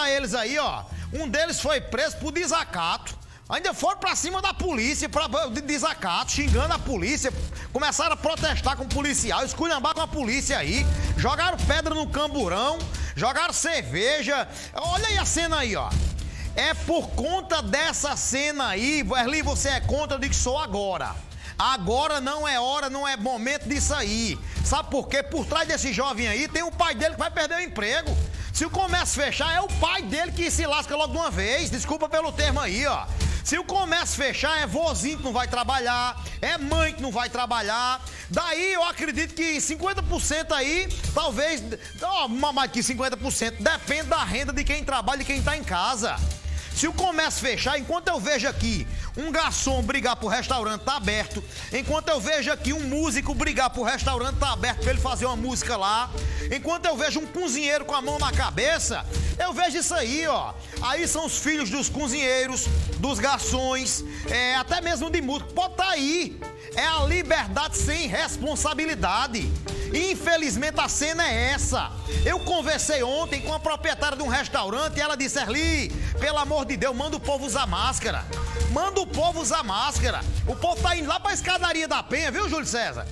eles aí, ó. Um deles foi preso por desacato. Ainda foram pra cima da polícia, de desacato, xingando a polícia. Começaram a protestar com o policial, esculhambar com a polícia aí. Jogaram pedra no camburão, jogaram cerveja. Olha aí a cena aí, ó. É por conta dessa cena aí, Erli, você é contra, eu digo que sou agora. Agora não é hora, não é momento disso aí. Sabe por quê? Por trás desse jovem aí tem o pai dele que vai perder o emprego. Se o comércio fechar, é o pai dele que se lasca logo de uma vez. Desculpa pelo termo aí, ó. Se o comércio fechar, é vozinho que não vai trabalhar, é mãe que não vai trabalhar. Daí eu acredito que 50% aí, talvez, mais que 50%, depende da renda de quem trabalha e quem tá em casa. Se o comércio fechar, enquanto eu vejo aqui um garçom brigar pro restaurante tá aberto, enquanto eu vejo aqui um músico brigar pro restaurante tá aberto pra ele fazer uma música lá, enquanto eu vejo um cozinheiro com a mão na cabeça, eu vejo isso aí, ó. Aí são os filhos dos cozinheiros, dos garçons, até mesmo de músico. Pode tá aí. É a liberdade sem responsabilidade. Infelizmente a cena é essa. Eu conversei ontem com a proprietária de um restaurante e ela disse: Erli, pelo amor de Deus, manda o povo usar máscara. Manda o povo usar máscara. O povo tá indo lá pra escadaria da Penha, viu, Júlio César?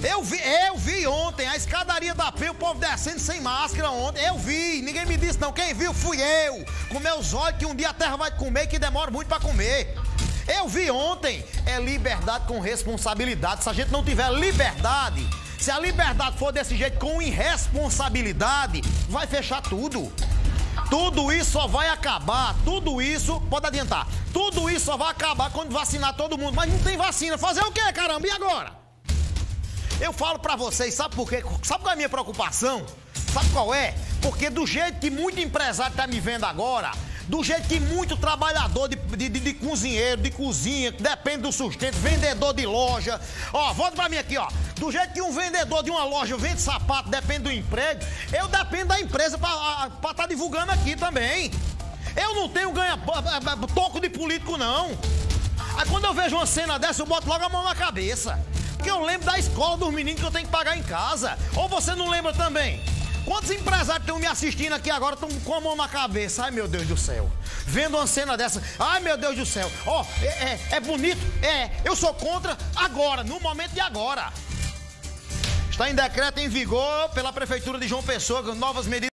Eu vi ontem a escadaria da Penha, o povo descendo sem máscara ontem. Eu vi, ninguém me disse não. Quem viu fui eu. Com meus olhos que um dia a terra vai comer e que demora muito pra comer. Eu vi ontem. É liberdade com responsabilidade. Se a gente não tiver liberdade, se a liberdade for desse jeito, com irresponsabilidade, vai fechar tudo. Tudo isso só vai acabar, tudo isso, pode adiantar, tudo isso só vai acabar quando vacinar todo mundo. Mas não tem vacina. Fazer o quê, caramba? E agora? Eu falo pra vocês, sabe por quê? Sabe qual é a minha preocupação? Sabe qual é? Porque do jeito que muito empresário tá me vendo agora, do jeito que muito trabalhador de cozinheiro, de cozinha, que depende do sustento, vendedor de loja. Ó, volta pra mim aqui, ó. Do jeito que um vendedor de uma loja vende sapato, depende do emprego, eu dependo da empresa pra tá divulgando aqui também. Eu não tenho toco de político, não. Aí quando eu vejo uma cena dessa, eu boto logo a mão na cabeça. Porque eu lembro da escola dos meninos que eu tenho que pagar em casa. Ou você não lembra também? Quantos empresários estão me assistindo aqui agora estão com a mão na cabeça? Ai, meu Deus do céu. Vendo uma cena dessa. Ai, meu Deus do céu. Ó, é bonito? Eu sou contra agora, no momento de agora. Está em decreto em vigor pela Prefeitura de João Pessoa, com novas medidas.